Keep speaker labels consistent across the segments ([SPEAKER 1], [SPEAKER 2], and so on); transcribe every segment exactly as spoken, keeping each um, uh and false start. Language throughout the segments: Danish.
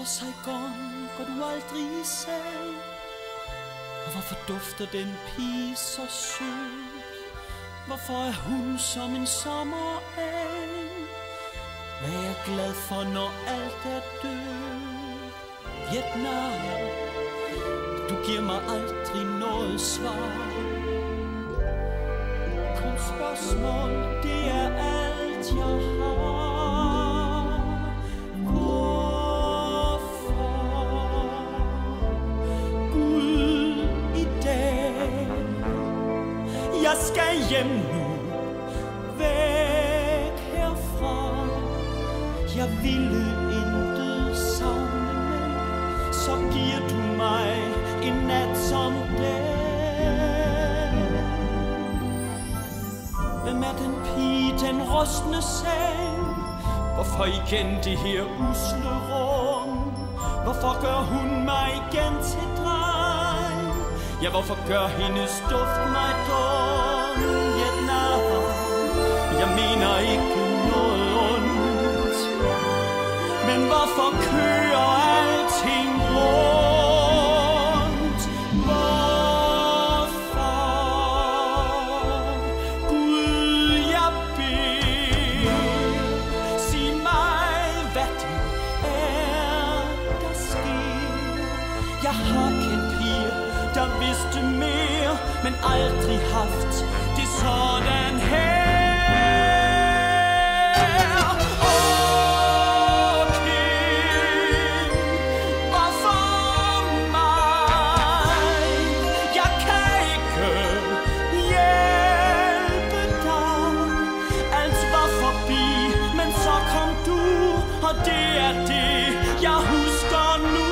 [SPEAKER 1] Hvorfor Saigon går du aldrig i seng? Og hvorfor dufter den pige så sød? Hvorfor er hun som en sommereng? Hvad er jeg glad for, når alt er død? Vietnam, du giver mig aldrig noget svar. Kun spørgsmål, det er alt jeg har. Hvorfor, Gud, i dag? Jeg skal hjem nu, væk herfra. Jeg ville intet savne, men så giver du mig en nat som den. Hvem er den pige, den rustne seng? Hvorfor igen det her usle rum? Hvorfor gør hun mig igen til dreng? Ja, hvorfor gør hendes duft mig dum? Vietnam, jeg mener ikke noget ondt, men hvorfor kører alting rundt? Hvorfor? Gud, jeg beder, sig mig, hvad det er, der sker. Jeg har kendt piger, der vidste mere, men aldrig haft det sådan her. Åh, Kim, hvorfor mig? Jeg kan ikke hjælpe dig. Alt var forbi, men så kom du, og det er det, jeg husker nu.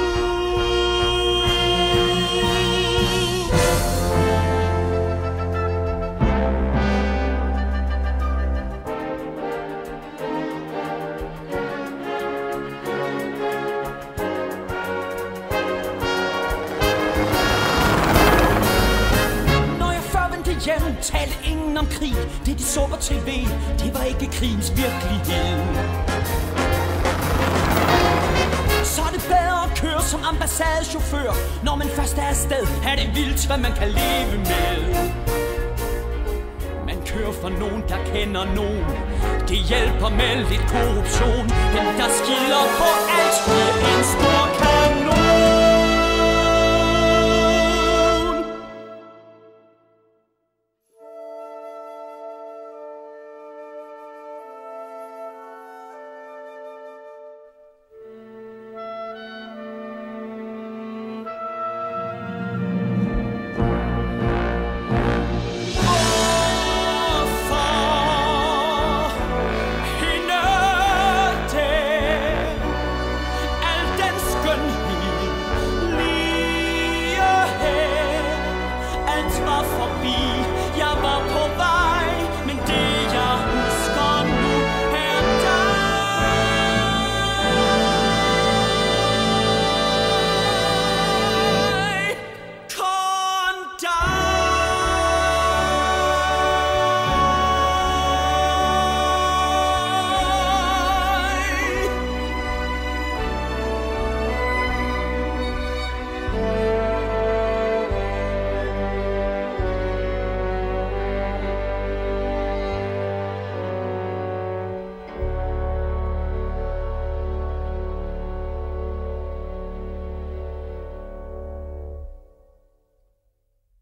[SPEAKER 1] Hjem talte ingen om krig. Det de så på tv, det var ikke krigens virkelighed. Så er det bedre at køre som ambassadechauffør. Når man først er afsted, er det vildt, hvad man kan leve med. Man kører for nogen, der kender nogen. Det hjælper med lidt korruption. Den der skider på alt, bliver en stor kanon.